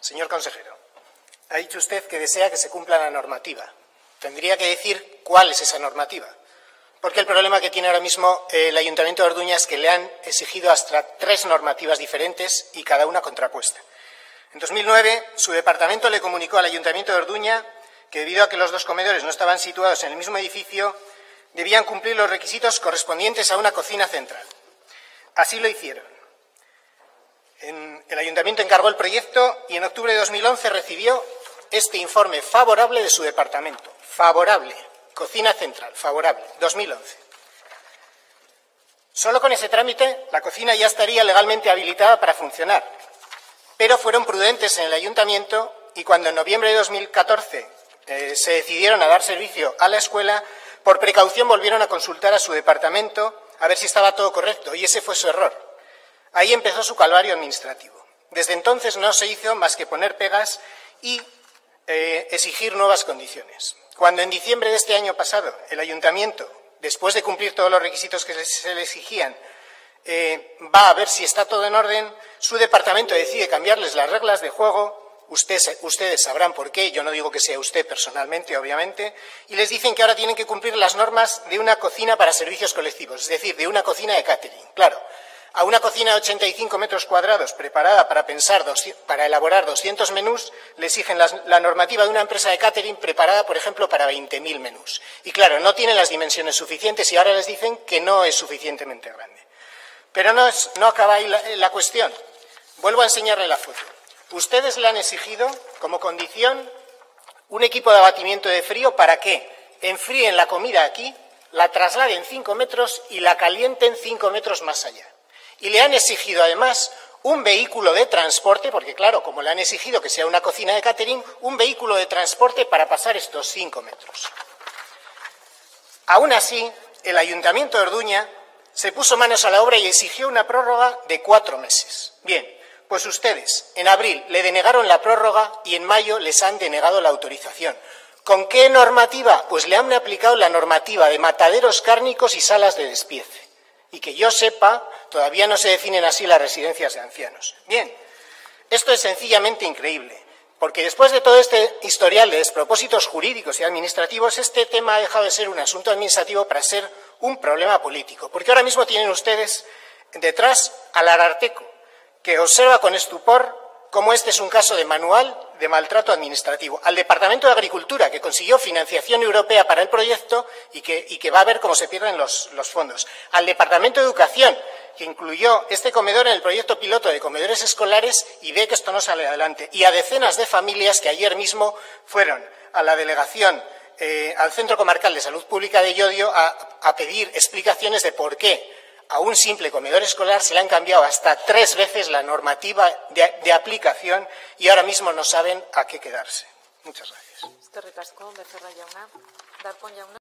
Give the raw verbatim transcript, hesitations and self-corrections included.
Señor consejero, ha dicho usted que desea que se cumpla la normativa. Tendría que decir cuál es esa normativa, porque el problema que tiene ahora mismo el Ayuntamiento de Orduña es que le han exigido hasta tres normativas diferentes y cada una contrapuesta. En dos mil nueve, su departamento le comunicó al Ayuntamiento de Orduña que, debido a que los dos comedores no estaban situados en el mismo edificio, debían cumplir los requisitos correspondientes a una cocina central. Así lo hicieron. En, el Ayuntamiento encargó el proyecto y en octubre de dos mil once recibió este informe favorable de su departamento. Favorable. Cocina central. Favorable. dos mil once. Solo con ese trámite la cocina ya estaría legalmente habilitada para funcionar. Pero fueron prudentes en el Ayuntamiento y cuando en noviembre de dos mil catorce eh, se decidieron a dar servicio a la escuela, por precaución volvieron a consultar a su departamento a ver si estaba todo correcto y ese fue su error. Ahí empezó su calvario administrativo. Desde entonces no se hizo más que poner pegas y eh, exigir nuevas condiciones. Cuando en diciembre de este año pasado el Ayuntamiento, después de cumplir todos los requisitos que se le exigían, eh, va a ver si está todo en orden, su departamento decide cambiarles las reglas de juego. Usted, ustedes sabrán por qué, yo no digo que sea usted personalmente, obviamente, y les dicen que ahora tienen que cumplir las normas de una cocina para servicios colectivos, es decir, de una cocina de catering. Claro, a una cocina de ochenta y cinco metros cuadrados preparada para, pensar, para elaborar doscientos menús, le exigen la, la normativa de una empresa de catering preparada, por ejemplo, para veinte mil menús. Y claro, no tienen las dimensiones suficientes y ahora les dicen que no es suficientemente grande. Pero no, es, no acaba ahí la, la cuestión. Vuelvo a enseñarle la foto. Ustedes le han exigido, como condición, un equipo de abatimiento de frío para que enfríen la comida aquí, la trasladen cinco metros y la calienten cinco metros más allá. Y le han exigido, además, un vehículo de transporte, porque claro, como le han exigido que sea una cocina de catering, un vehículo de transporte para pasar estos cinco metros. Aún así, el Ayuntamiento de Orduña se puso manos a la obra y exigió una prórroga de cuatro meses. Bien, pues ustedes en abril le denegaron la prórroga y en mayo les han denegado la autorización. ¿Con qué normativa? Pues le han aplicado la normativa de mataderos cárnicos y salas de despiece. Y que yo sepa, todavía no se definen así las residencias de ancianos. Bien, esto es sencillamente increíble, porque después de todo este historial de despropósitos jurídicos y administrativos, este tema ha dejado de ser un asunto administrativo para ser un problema político. Porque ahora mismo tienen ustedes detrás al Ararteko, que observa con estupor cómo este es un caso de manual de maltrato administrativo, al Departamento de Agricultura, que consiguió financiación europea para el proyecto y que, y que va a ver cómo se pierden los, los fondos, al Departamento de Educación, que incluyó este comedor en el proyecto piloto de comedores escolares y ve que esto no sale adelante, y a decenas de familias que ayer mismo fueron a la delegación, eh, al Centro Comarcal de Salud Pública de Llodio a, a pedir explicaciones de por qué a un simple comedor escolar se le han cambiado hasta tres veces la normativa de, de aplicación y ahora mismo no saben a qué quedarse. Muchas gracias.